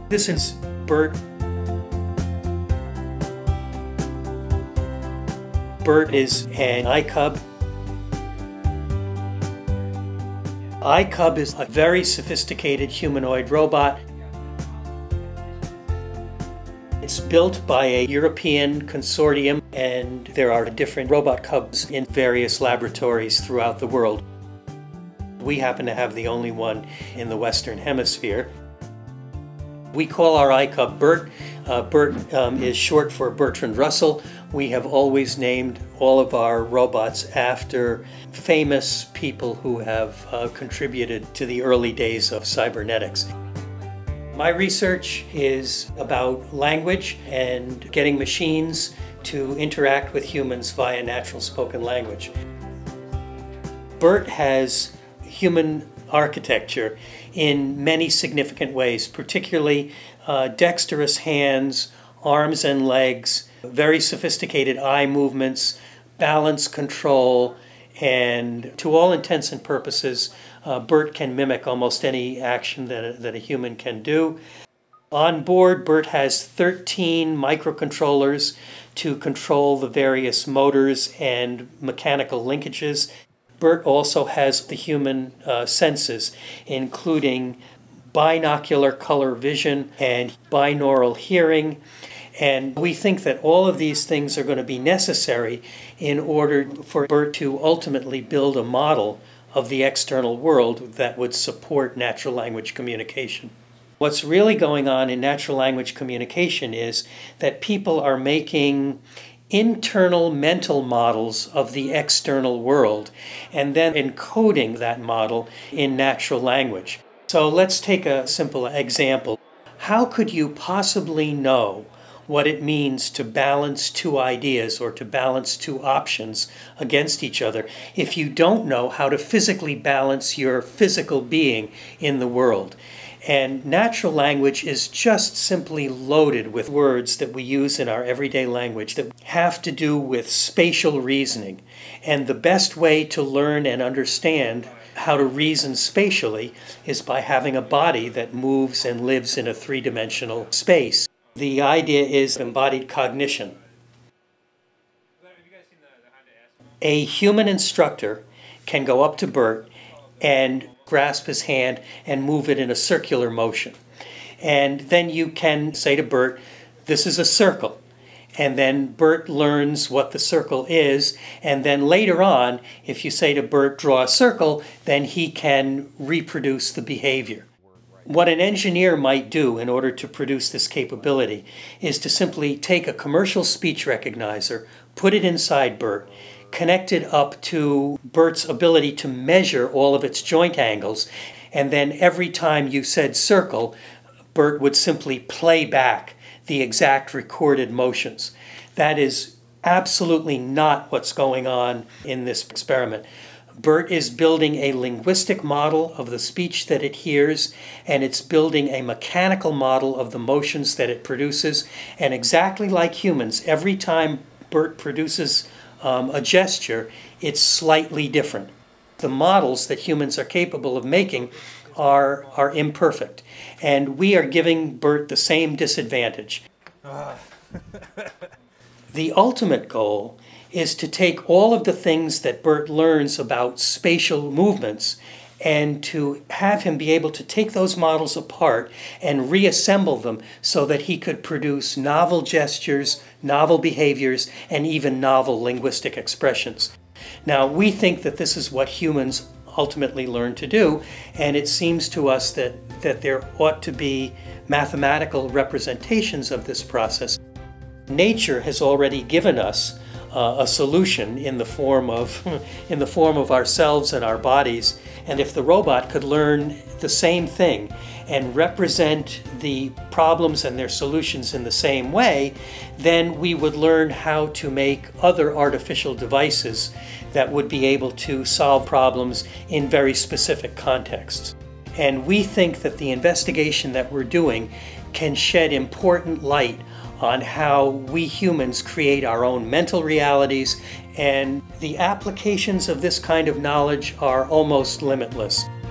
This is Bert. Bert is an iCub. iCub is a very sophisticated humanoid robot. It's built by a European consortium, and there are different robot cubs in various laboratories throughout the world. We happen to have the only one in the Western Hemisphere. We call our iCub Bert. Bert is short for Bertrand Russell. We have always named all of our robots after famous people who have contributed to the early days of cybernetics. My research is about language and getting machines to interact with humans via natural spoken language. Bert has human architecture in many significant ways, particularly dexterous hands, arms and legs, very sophisticated eye movements, balance control, and to all intents and purposes, Bert can mimic almost any action that a human can do. On board, Bert has 13 microcontrollers to control the various motors and mechanical linkages. Bert also has the human senses, including binocular color vision and binaural hearing. And we think that all of these things are going to be necessary in order for Bert to ultimately build a model of the external world that would support natural language communication. What's really going on in natural language communication is that people are making internal mental models of the external world and then encoding that model in natural language. So let's take a simple example. How could you possibly know what it means to balance two ideas or to balance two options against each other if you don't know how to physically balance your physical being in the world? And natural language is just simply loaded with words that we use in our everyday language that have to do with spatial reasoning. And the best way to learn and understand how to reason spatially is by having a body that moves and lives in a three-dimensional space. The idea is embodied cognition. A human instructor can go up to Bert and grasp his hand and move it in a circular motion. And then you can say to Bert, this is a circle. And then Bert learns what the circle is. And then later on, if you say to Bert, draw a circle, then he can reproduce the behavior. What an engineer might do in order to produce this capability is to simply take a commercial speech recognizer, put it inside Bert, connect it up to Bert's ability to measure all of its joint angles, and then every time you said circle, Bert would simply play back the exact recorded motions. That is absolutely not what's going on in this experiment. Bert is building a linguistic model of the speech that it hears, and it's building a mechanical model of the motions that it produces. And exactly like humans, every time Bert produces a gesture, it's slightly different. The models that humans are capable of making are imperfect, and we are giving Bert the same disadvantage. The ultimate goal is to take all of the things that Bert learns about spatial movements and to have him be able to take those models apart and reassemble them so that he could produce novel gestures, novel behaviors, and even novel linguistic expressions. Now, we think that this is what humans ultimately learn to do, and it seems to us that there ought to be mathematical representations of this process. Nature has already given us a solution in the form of ourselves and our bodies. And if the robot could learn the same thing and represent the problems and their solutions in the same way, then we would learn how to make other artificial devices that would be able to solve problems in very specific contexts. And we think that the investigation that we're doing can shed important light on how we humans create our own mental realities, and the applications of this kind of knowledge are almost limitless.